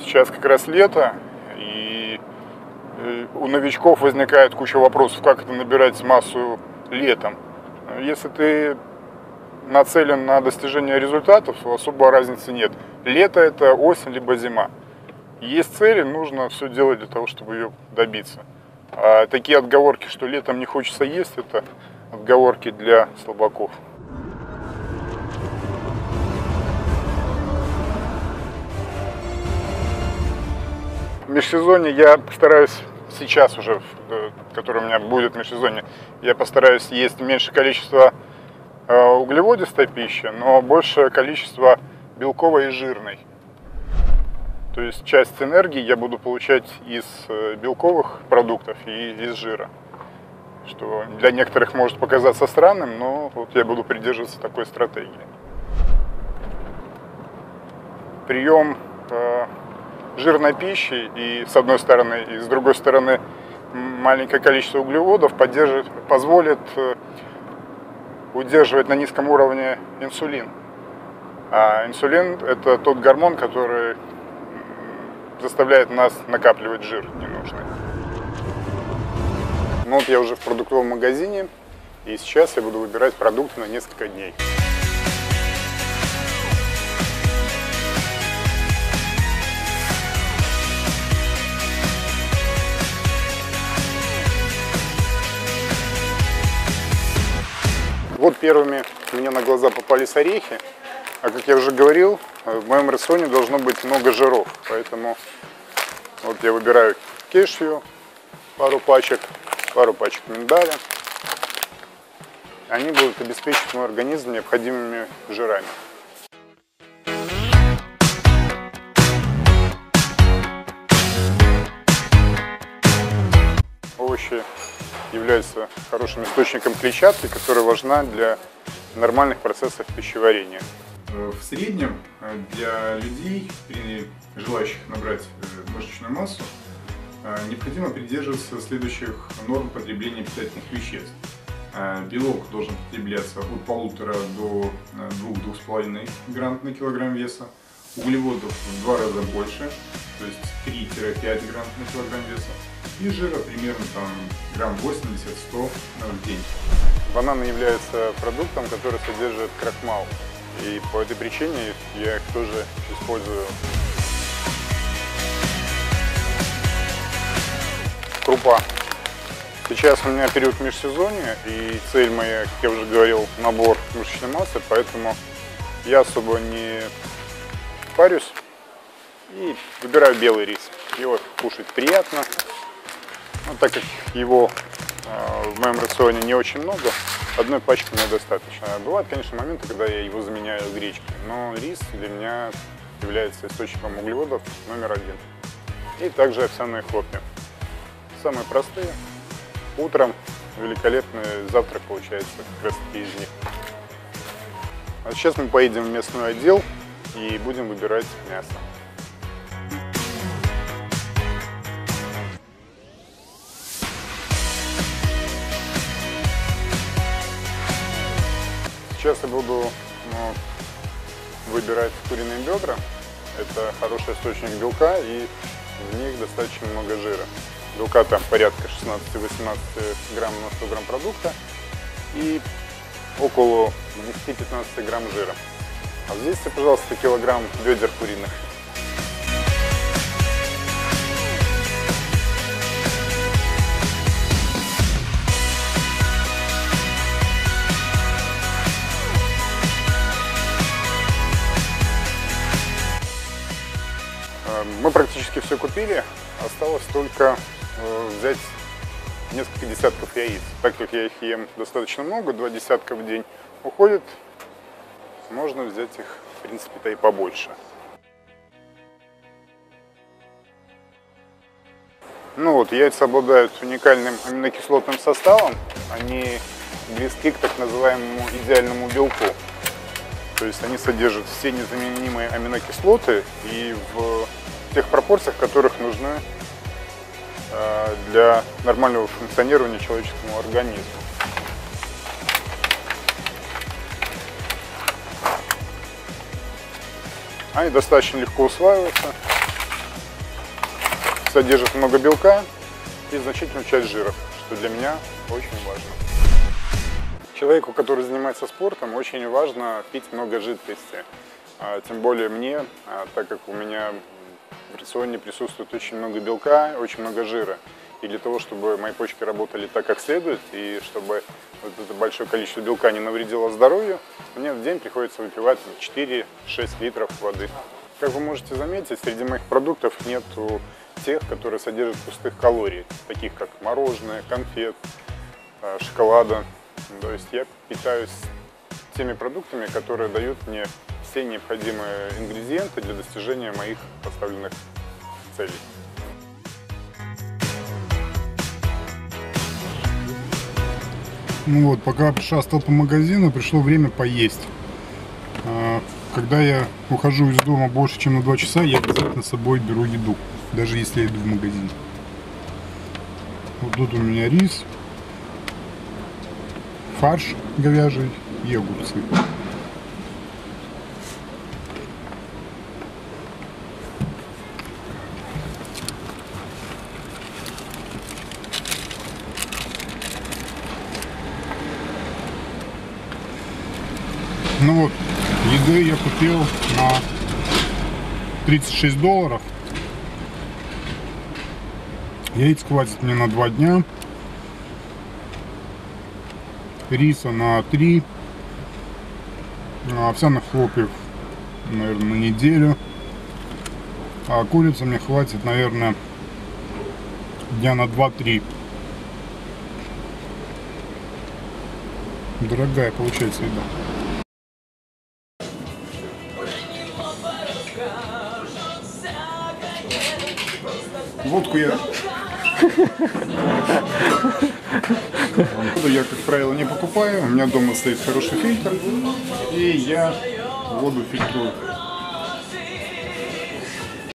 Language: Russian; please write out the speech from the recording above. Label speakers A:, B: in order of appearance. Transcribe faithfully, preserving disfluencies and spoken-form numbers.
A: сейчас как раз лето, и у новичков возникает куча вопросов, как это набирать массу летом. Если ты нацелен на достижение результатов, особой разницы нет. Лето – это осень либо зима. Есть цели, нужно все делать для того, чтобы ее добиться. А такие отговорки, что летом не хочется есть, это отговорки для слабаков. В межсезонье я постараюсь, сейчас уже, который у меня будет в межсезонье, я постараюсь есть меньше количества углеводистой пищи, но большее количество белковой и жирной. То есть часть энергии я буду получать из белковых продуктов и из жира. Что для некоторых может показаться странным, но вот я буду придерживаться такой стратегии. Прием э, жирной пищи и с одной стороны, и с другой стороны маленькое количество углеводов поддержит, позволит э, удерживать на низком уровне инсулин. А инсулин – это тот гормон, который заставляет нас накапливать жир ненужный. Ну вот я уже в продуктовом магазине, и сейчас я буду выбирать продукты на несколько дней. Вот первыми мне на глаза попались орехи, а как я уже говорил, в моем рационе должно быть много жиров, поэтому вот я выбираю кешью, пару пачек, пару пачек миндаля. Они будут обеспечить мой организм необходимыми жирами. Овощи являются хорошим источником клетчатки, которая важна для нормальных процессов пищеварения. В среднем для людей, желающих набрать мышечную массу, необходимо придерживаться следующих норм потребления питательных веществ. Белок должен потребляться от полутора до двух-двух с половиной грамм на килограмм веса. Углеводов в два раза больше, то есть три-пять грамм на килограмм веса. И жира примерно там грамм восемьдесят-сто в день. Бананы являются продуктом, который содержит крахмал. И по этой причине я их тоже использую. Крупа. Сейчас у меня период межсезонья, и цель моя, как я уже говорил, набор мышечной массы, поэтому я особо не парюсь и выбираю белый рис. Его кушать приятно, но так как его э, в моем рационе не очень много, одной пачки мне достаточно. Бывают, конечно, моменты, когда я его заменяю гречкой, но рис для меня является источником углеводов номер один. И также овсяные хлопья. Самые простые. Утром великолепный завтрак получается как раз таки из них. А сейчас мы поедем в мясной отдел и будем выбирать мясо. Сейчас я буду ну, выбирать куриные бедра. Это хороший источник белка, и в них достаточно много жира. Белка там порядка шестнадцати-восемнадцати грамм на сто грамм продукта и около десяти-пятнадцати грамм жира. А здесь, пожалуйста, килограмм бедер куриных. Мы практически все купили, осталось только взять несколько десятков яиц. Так как я их ем достаточно много, два десятка в день уходит, можно взять их, в принципе-то, и побольше. Ну вот, яйца обладают уникальным аминокислотным составом, они близки к так называемому идеальному белку. То есть они содержат все незаменимые аминокислоты и в тех пропорциях, в которых нужны для нормального функционирования человеческому организму. Они достаточно легко усваиваются. содержит много белка и значительную часть жиров, что для меня очень важно. Человеку, который занимается спортом, очень важно пить много жидкости. Тем более мне, так как у меня в рационе присутствует очень много белка, очень много жира. И для того, чтобы мои почки работали так, как следует, и чтобы вот это большое количество белка не навредило здоровью, мне в день приходится выпивать четыре-шесть литров воды. Как вы можете заметить, среди моих продуктов нету тех, которые содержат пустых калорий, таких как мороженое, конфет, шоколада. То есть я питаюсь теми продуктами, которые дают мне все необходимые ингредиенты для достижения моих поставленных целей.
B: Ну вот, пока шастал по магазину, пришло время поесть. Когда я ухожу из дома больше, чем на два часа, я обязательно с собой беру еду, даже если я иду в магазин. Вот тут у меня рис, фарш говяжий и огурцы. Ну вот, еды я купил на тридцать шесть долларов. Яиц хватит мне на два дня. Риса на три. Овсяных хлопьев, наверное, на неделю. А курицы мне хватит, наверное, дня на два-три. Дорогая получается еда. Водку я... Воду я, как правило, не покупаю. У меня дома стоит хороший фильтр. И я воду фильтрую.